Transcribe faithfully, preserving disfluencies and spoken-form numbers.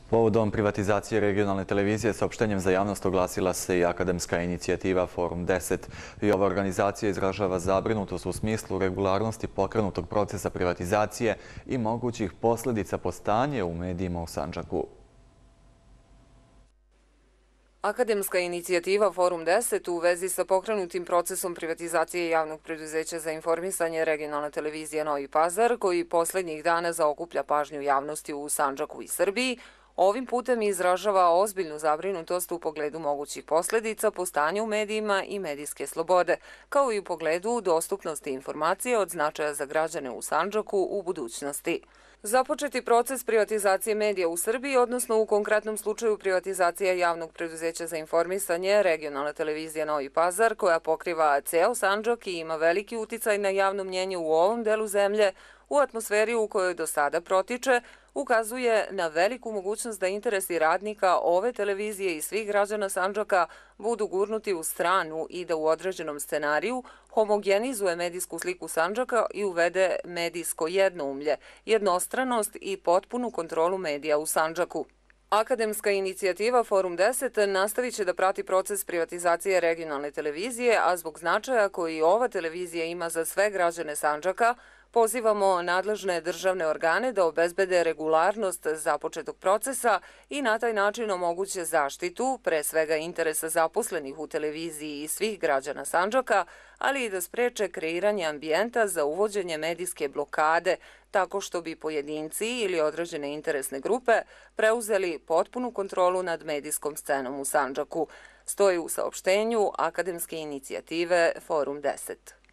Povodom privatizacije regionalne televizije saopštenjem za javnost oglasila se i akademska inicijativa Forum deset. I ova organizacija izražava zabrinutost u smislu regularnosti pokrenutog procesa privatizacije i mogućih posljedica po stanje u medijima u Sandžaku. Akademska inicijativa Forum deset u vezi sa pokrenutim procesom privatizacije javnog preduzeća za informisanje regionalne televizije Novi Pazar, koji posljednjih dana zaokuplja pažnju javnosti u Sandžaku i Srbiji, ovim putem izražava ozbiljnu zabrinutost u pogledu mogućih posljedica po stanju u medijima i medijske slobode, kao i u pogledu dostupnosti informacije od značaja za građane u Sandžaku u budućnosti. Započeti proces privatizacije medija u Srbiji, odnosno u konkretnom slučaju privatizacija javnog preduzeća za informisanje regionalne televizije Novi Pazar, koja pokriva ceo Sandžak i ima veliki uticaj na javno mnjenje u ovom delu zemlje, u atmosferi u kojoj do sada protiče, ukazuje na veliku mogućnost da interesi radnika ove televizije i svih građana Sandžaka budu gurnuti u stranu i da u određenom scenariju homogenizuje medijsku sliku Sandžaka i uvede medijsko jednoumlje, jednostranost i potpunu kontrolu medija u Sandžaku. Akademska inicijativa Forum deset nastavit će da prati proces privatizacije regionalne televizije, a zbog značaja koji ova televizija ima za sve građane Sandžaka, pozivamo nadležne državne organe da obezbede regularnost započetog procesa i na taj način omoguće zaštitu, pre svega interesa zaposlenih u televiziji i svih građana Sandžaka, ali i da spreče kreiranje ambijenta za uvođenje medijske blokade, tako što bi pojedinci ili određene interesne grupe preuzeli potpunu kontrolu nad medijskom scenom u Sandžaku, stoji u saopštenju akademske inicijative Forum deset.